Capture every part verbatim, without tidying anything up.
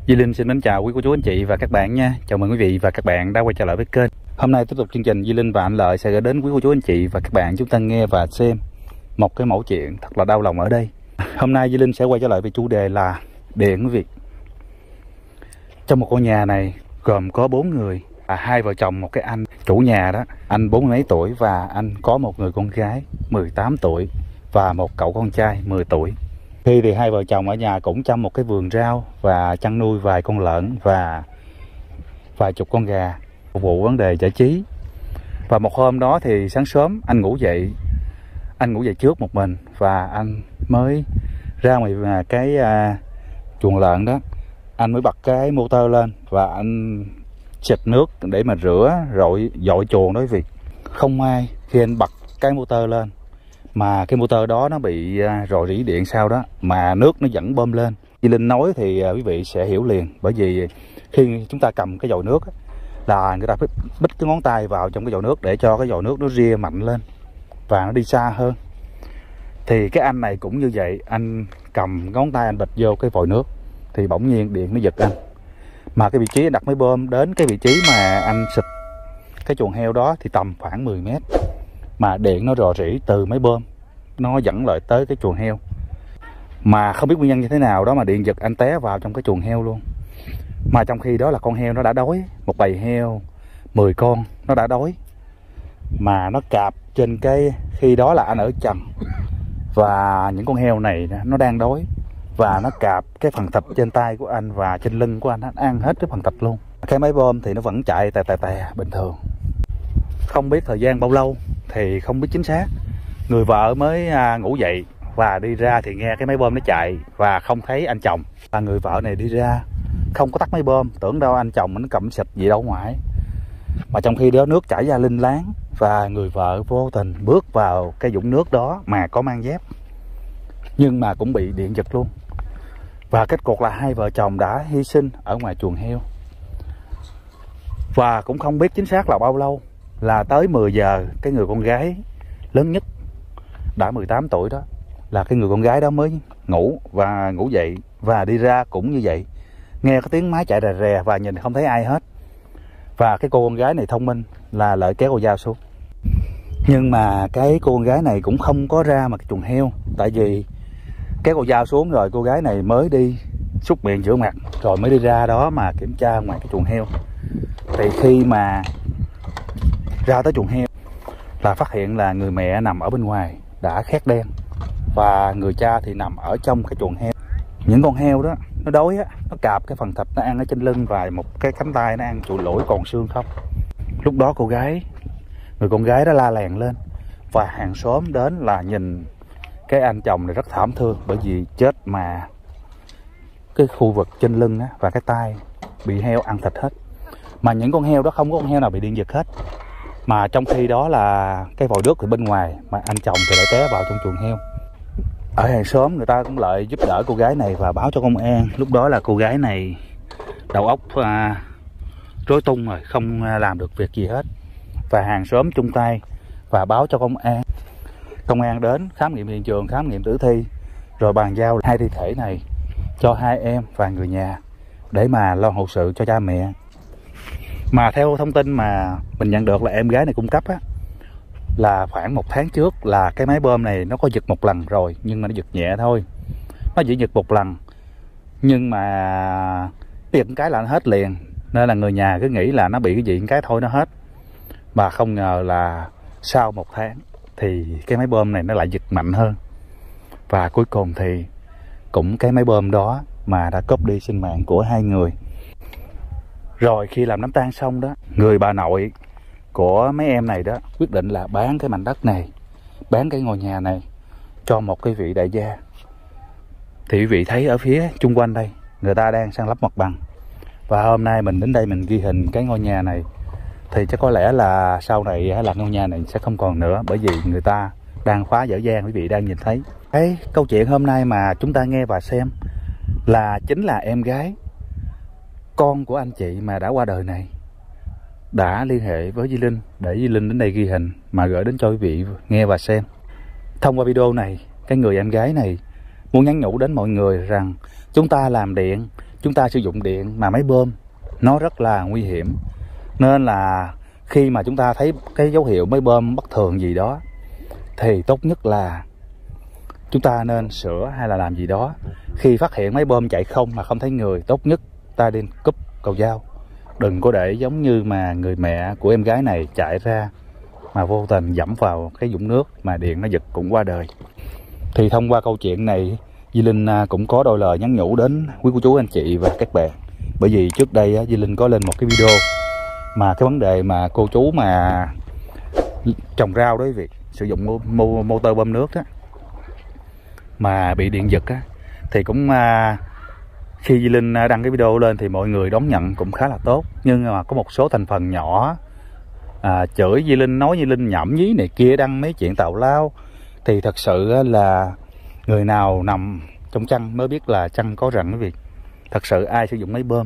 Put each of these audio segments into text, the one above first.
Di Linh xin mến chào quý cô chú anh chị và các bạn nha. Chào mừng quý vị và các bạn đã quay trở lại với kênh. Hôm nay tiếp tục chương trình, Di Linh và anh Lợi sẽ gửi đến quý cô chú anh chị và các bạn chúng ta nghe và xem một cái mẫu chuyện thật là đau lòng ở đây. Hôm nay Di Linh sẽ quay trở lại với chủ đề là điện quý vị. Trong một ngôi nhà này gồm có bốn người, à, hai vợ chồng một cái anh chủ nhà đó, anh bốn mươi mấy tuổi và anh có một người con gái mười tám tuổi và một cậu con trai mười tuổi. Khi thì hai vợ chồng ở nhà cũng chăm một cái vườn rau và chăn nuôi vài con lợn và vài chục con gà, phục vụ vấn đề giải trí. Và một hôm đó thì sáng sớm anh ngủ dậy, anh ngủ dậy trước một mình và anh mới ra ngoài cái à, chuồng lợn đó, anh mới bật cái motor lên và anh xịt nước để mà rửa rồi dội chuồng đó quý vị. Không may khi anh bật cái motor lên mà cái motor đó nó bị rò rỉ điện sau đó mà nước nó vẫn bơm lên. Di Linh nói thì quý vị sẽ hiểu liền, bởi vì khi chúng ta cầm cái vòi nước là người ta phải bít cái ngón tay vào trong cái vòi nước để cho cái vòi nước nó ria mạnh lên và nó đi xa hơn. Thì cái anh này cũng như vậy, anh cầm ngón tay anh bịch vô cái vòi nước thì bỗng nhiên điện nó giật anh. Mà cái vị trí đặt máy bơm đến cái vị trí mà anh xịt cái chuồng heo đó thì tầm khoảng mười mét, mà điện nó rò rỉ từ máy bơm nó dẫn lại tới cái chuồng heo. Mà không biết nguyên nhân như thế nào đó mà điện giật anh té vào trong cái chuồng heo luôn. Mà trong khi đó là con heo nó đã đói, một bầy heo mười con nó đã đói, mà nó cạp trên cái, khi đó là anh ở trần và những con heo này nó đang đói và nó cạp cái phần thịt trên tay của anh và trên lưng của anh, nó ăn hết cái phần thịt luôn. Cái máy bơm thì nó vẫn chạy tè tè tè bình thường. Không biết thời gian bao lâu thì không biết chính xác. Người vợ mới à, ngủ dậy và đi ra thì nghe cái máy bơm nó chạy và không thấy anh chồng. Và người vợ này đi ra không có tắt máy bơm, tưởng đâu anh chồng nó cầm xịt gì đâu ngoài. Mà trong khi đó nước chảy ra linh láng và người vợ vô tình bước vào cái vũng nước đó mà có mang dép, nhưng mà cũng bị điện giật luôn. Và kết cục là hai vợ chồng đã hy sinh ở ngoài chuồng heo. Và cũng không biết chính xác là bao lâu, là tới mười giờ cái người con gái lớn nhất đã mười tám tuổi đó, là cái người con gái đó mới ngủ và ngủ dậy và đi ra cũng như vậy, nghe cái tiếng máy chạy rè rè và nhìn không thấy ai hết. Và cái cô con gái này thông minh là lợi kéo con dao xuống. Nhưng mà cái cô con gái này cũng không có ra mà cái chuồng heo, tại vì kéo con dao xuống rồi cô gái này mới đi súc miệng rửa mặt rồi mới đi ra đó mà kiểm tra ngoài cái chuồng heo. Thì khi mà ra tới chuồng heo là phát hiện là người mẹ nằm ở bên ngoài đã khét đen và người cha thì nằm ở trong cái chuồng heo. Những con heo đó nó đói á, nó cạp cái phần thịt nó ăn ở trên lưng và một cái cánh tay nó ăn trụi lủi còn xương không. Lúc đó cô gái, người con gái đó la làng lên và hàng xóm đến là nhìn cái anh chồng này rất thảm thương, bởi vì chết mà cái khu vực trên lưng á và cái tay bị heo ăn thịt hết. Mà những con heo đó không có con heo nào bị điện giật hết. Mà trong khi đó là cái vòi nước thì bên ngoài, mà anh chồng thì lại té vào trong chuồng heo. Ở hàng xóm người ta cũng lại giúp đỡ cô gái này và báo cho công an. Lúc đó là cô gái này đầu óc à, rối tung rồi, không làm được việc gì hết. Và hàng xóm chung tay và báo cho công an. Công an đến khám nghiệm hiện trường, khám nghiệm tử thi, rồi bàn giao hai thi thể này cho hai em và người nhà để mà lo hậu sự cho cha mẹ. Mà theo thông tin mà mình nhận được là em gái này cung cấp á, là khoảng một tháng trước là cái máy bơm này nó có giật một lần rồi, nhưng mà nó giật nhẹ thôi, nó chỉ giật một lần, nhưng mà giật cái là nó hết liền, nên là người nhà cứ nghĩ là nó bị cái gì cái thôi nó hết. Mà không ngờ là sau một tháng thì cái máy bơm này nó lại giật mạnh hơn, và cuối cùng thì cũng cái máy bơm đó mà đã cướp đi sinh mạng của hai người. Rồi khi làm đám tang xong đó, người bà nội của mấy em này đó quyết định là bán cái mảnh đất này, bán cái ngôi nhà này cho một cái vị đại gia. Thì quý vị thấy ở phía chung quanh đây người ta đang san lấp mặt bằng. Và hôm nay mình đến đây mình ghi hình cái ngôi nhà này thì chắc có lẽ là sau này là ngôi nhà này sẽ không còn nữa, bởi vì người ta đang phá dở dang, quý vị đang nhìn thấy. Cái câu chuyện hôm nay mà chúng ta nghe và xem là chính là em gái, con của anh chị mà đã qua đời này, đã liên hệ với Di Linh để Di Linh đến đây ghi hình mà gửi đến cho quý vị nghe và xem. Thông qua video này, cái người em gái này muốn nhắn nhủ đến mọi người rằng chúng ta làm điện, chúng ta sử dụng điện mà máy bơm nó rất là nguy hiểm. Nên là khi mà chúng ta thấy cái dấu hiệu máy bơm bất thường gì đó thì tốt nhất là chúng ta nên sửa hay là làm gì đó. Khi phát hiện máy bơm chạy không mà không thấy người, tốt nhất ta nên cúp cầu dao. Đừng có để giống như mà người mẹ của em gái này chạy ra mà vô tình dẫm vào cái vũng nước mà điện nó giật cũng qua đời. Thì thông qua câu chuyện này, Di Linh cũng có đôi lời nhắn nhủ đến quý cô chú anh chị và các bạn. Bởi vì trước đây Di Linh có lên một cái video mà cái vấn đề mà cô chú mà trồng rau đối việc sử dụng mô, mô, motor bơm nước đó mà bị điện giật á, thì cũng à, khi Di Linh đăng cái video lên thì mọi người đón nhận cũng khá là tốt. Nhưng mà có một số thành phần nhỏ à, chửi Di Linh, nói Di Linh nhảm nhí này kia, đăng mấy chuyện tào lao. Thì thật sự là người nào nằm trong chăn mới biết là chăn có rận. Cái việc thật sự ai sử dụng máy bơm,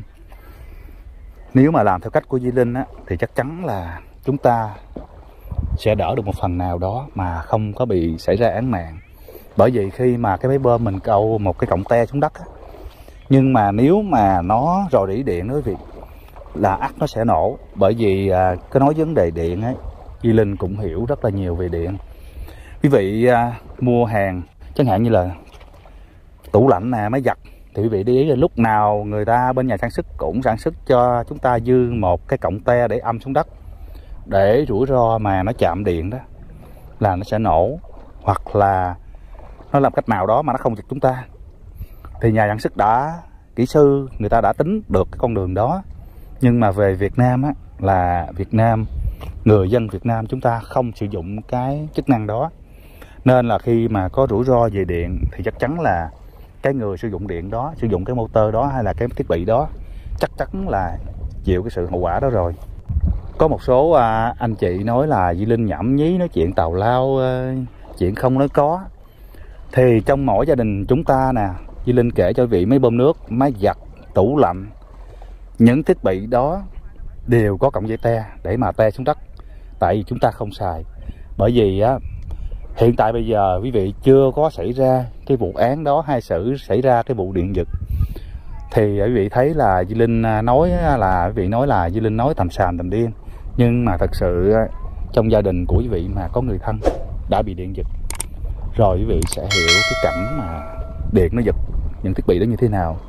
nếu mà làm theo cách của Di Linh á, thì chắc chắn là chúng ta sẽ đỡ được một phần nào đó mà không có bị xảy ra án mạng. Bởi vì khi mà cái máy bơm mình câu một cái cọng te xuống đất á, nhưng mà nếu mà nó rò rỉ điện đó việc là ắt nó sẽ nổ. Bởi vì à, cái nói vấn đề điện ấy, Di Linh cũng hiểu rất là nhiều về điện. Quý vị à, mua hàng chẳng hạn như là tủ lạnh nè, máy giặt, thì quý vị để ý là lúc nào người ta bên nhà sản xuất cũng sản xuất cho chúng ta dư một cái cọng te để âm xuống đất, để rủi ro mà nó chạm điện đó là nó sẽ nổ, hoặc là nó làm cách nào đó mà nó không giật chúng ta. Thì nhà sản xuất đã, kỹ sư người ta đã tính được cái con đường đó. Nhưng mà về Việt Nam á, là Việt Nam, người dân Việt Nam chúng ta không sử dụng cái chức năng đó. Nên là khi mà có rủi ro về điện thì chắc chắn là cái người sử dụng điện đó, sử dụng cái motor đó hay là cái thiết bị đó, chắc chắn là chịu cái sự hậu quả đó rồi. Có một số à, anh chị nói là Di Linh nhảm nhí, nói chuyện tào lao, à, chuyện không nói có. Thì trong mỗi gia đình chúng ta nè, Di Linh kể cho quý vị, máy bơm nước, máy giặt, tủ lạnh, những thiết bị đó đều có cọng dây te để mà te xuống đất. Tại vì chúng ta không xài. Bởi vì á, hiện tại bây giờ quý vị chưa có xảy ra cái vụ án đó hay sự xảy ra cái vụ điện giật. Thì quý vị thấy là Di Linh nói là quý vị nói là Di Linh nói tầm xàm tầm điên. Nhưng mà thật sự trong gia đình của quý vị mà có người thân đã bị điện giật rồi, quý vị sẽ hiểu cái cảnh mà điện nó giật những thiết bị đó như thế nào.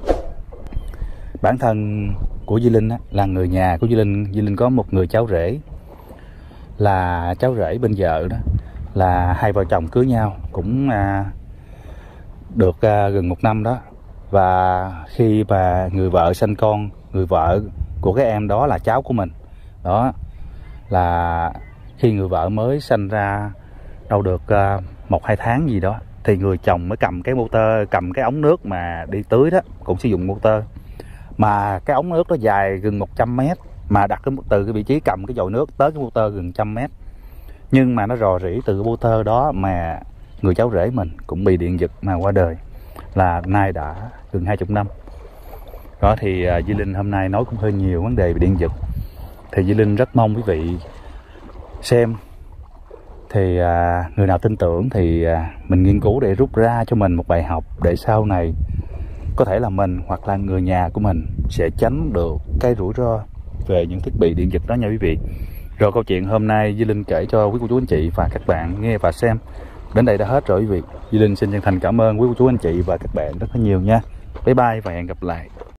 Bản thân của Di Linh á, là người nhà của Di Linh, Di Linh có một người cháu rể, là cháu rể bên vợ đó, là hai vợ chồng cưới nhau cũng à, được à, gần một năm đó. Và khi mà người vợ sanh con, người vợ của cái em đó là cháu của mình đó, là khi người vợ mới sanh ra đâu được à, một hai tháng gì đó, thì người chồng mới cầm cái motor, cầm cái ống nước mà đi tưới đó, cũng sử dụng motor. Mà cái ống nước nó dài gần một trăm mét, mà đặt cái, từ cái vị trí cầm cái dồi nước tới cái motor gần trăm mét. Nhưng mà nó rò rỉ từ cái motor đó mà người cháu rể mình cũng bị điện giật mà qua đời, là nay đã gần hai mươi năm. Đó thì uh, Di Linh hôm nay nói cũng hơi nhiều vấn đề về điện giật. Thì Di Linh rất mong quý vị xem. Thì uh, người nào tin tưởng thì uh, mình nghiên cứu để rút ra cho mình một bài học, để sau này có thể là mình hoặc là người nhà của mình sẽ tránh được cái rủi ro về những thiết bị điện giật đó nha quý vị. Rồi câu chuyện hôm nay Di Linh kể cho quý cô chú anh chị và các bạn nghe và xem đến đây đã hết rồi quý vị. Di Linh xin chân thành cảm ơn quý cô chú anh chị và các bạn rất là nhiều nha. Bye bye và hẹn gặp lại.